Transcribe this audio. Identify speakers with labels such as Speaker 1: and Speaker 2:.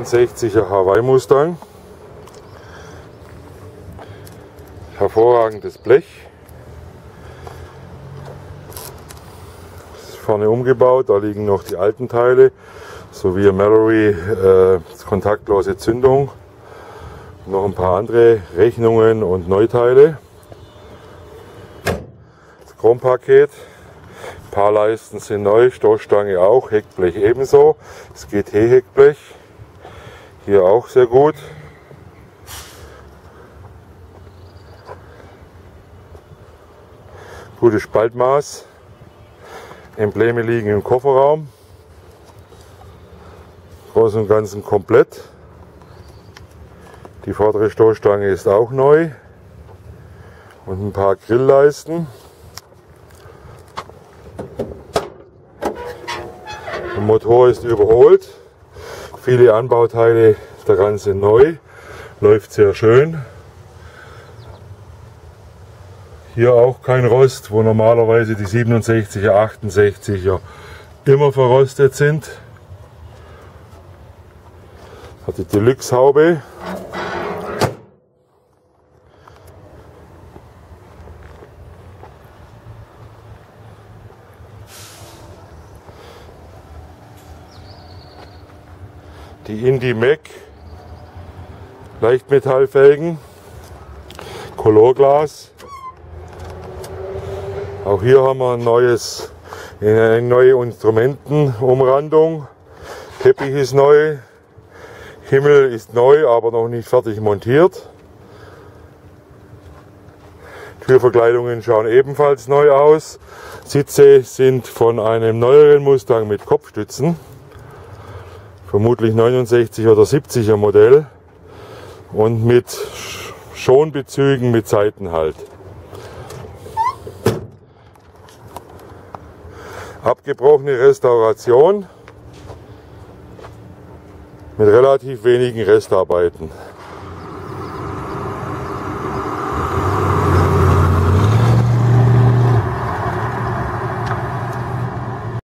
Speaker 1: 67er Hawaii Mustang. Hervorragendes Blech. Ist vorne umgebaut, da liegen noch die alten Teile, sowie Mallory kontaktlose Zündung. Noch ein paar andere Rechnungen und Neuteile. Das Chrompaket. Ein paar Leisten sind neu, Stoßstange auch, Heckblech ebenso. Das GT-Heckblech. Hier auch sehr gut. Gutes Spaltmaß. Embleme liegen im Kofferraum. Groß und Ganzen komplett. Die vordere Stoßstange ist auch neu. Und ein paar Grillleisten. Der Motor ist überholt. Viele Anbauteile daran sind neu. Läuft sehr schön. Hier auch kein Rost, wo normalerweise die 67er, 68er immer verrostet sind. Hat die Deluxe-Haube. Die Indy Mac Leichtmetallfelgen, Colorglas. Auch hier haben wir eine neue Instrumentenumrandung. Teppich ist neu, Himmel ist neu, aber noch nicht fertig montiert. Türverkleidungen schauen ebenfalls neu aus. Sitze sind von einem neueren Mustang mit Kopfstützen. Vermutlich 69 oder 70er Modell und mit Schonbezügen mit Seitenhalt. Abgebrochene Restauration mit relativ wenigen Restarbeiten.